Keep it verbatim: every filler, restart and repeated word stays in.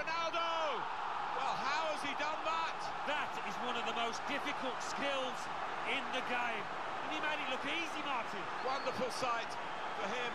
Ronaldo! Well, how has he done that? That is one of the most difficult skills in the game. And he made it look easy, Martin. Wonderful sight for him